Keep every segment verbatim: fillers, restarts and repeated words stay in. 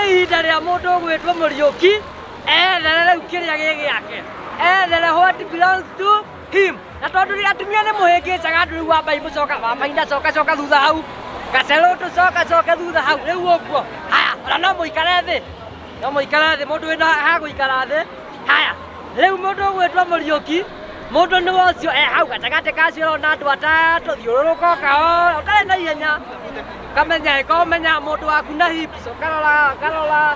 ihinda rĩa mũndũ gwĩtwo Mũriũki ethere rĩu kĩrĩa gĩ gĩake ethere what belongs to him na tondũ rĩrĩa atumia nĩ mũhĩngĩcaga andũ rĩu wamba imũcoka wamainda coka coka thutha hau gacerũ tũcoka coka thutha hau rĩu ũguo haya ona no mũikare thĩ no mũikare thĩ mũndũ wĩna ha gũikara thĩ haya rĩu mũndũ gwĩtwo Mũriũki mũndũ nĩ wocio e hau gatagatĩ kacio na andũ atatũ thiũrũrũka kahora ũtarĩ na ihenya kamenya ĩko ũmenya mũndũ waku na hips ũkarora karora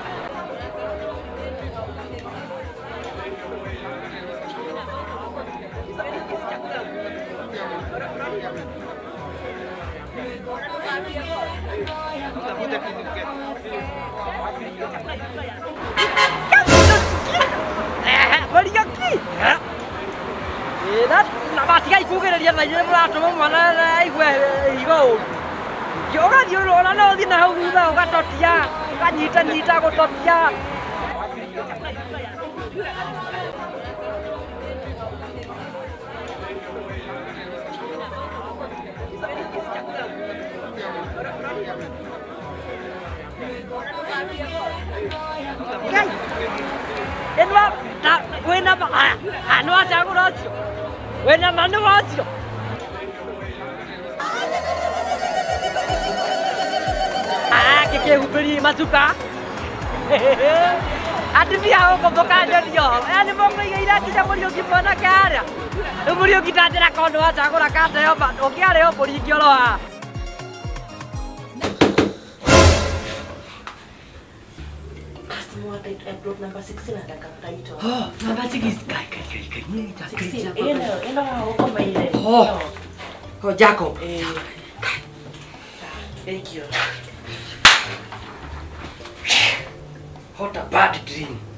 Mũriũki na batiga ikugĩrĩria na inyuĩ mũratũma mwana aigue higo ũru ũgathiĩ ona no ũthiĩ na hau thutha ũgatotia ũkanyita nyita gũtotia Enwa na wena ba ah no asa ngorocio wena manu wacio ah kike hubiri masuka atumia huko boka ndio yani bongo igira kija Mũriũki mwana kara Mũriũki tatira kondo asa ngora kata yoba okiare yobo rikiolo ha Upload number sixteen ada kapitaito. Oh, number six kai kai kai kai ni tak kerja. Ini, ini apa mainnya? Oh, oh Jacob. Eh, thank you. What a bad dream.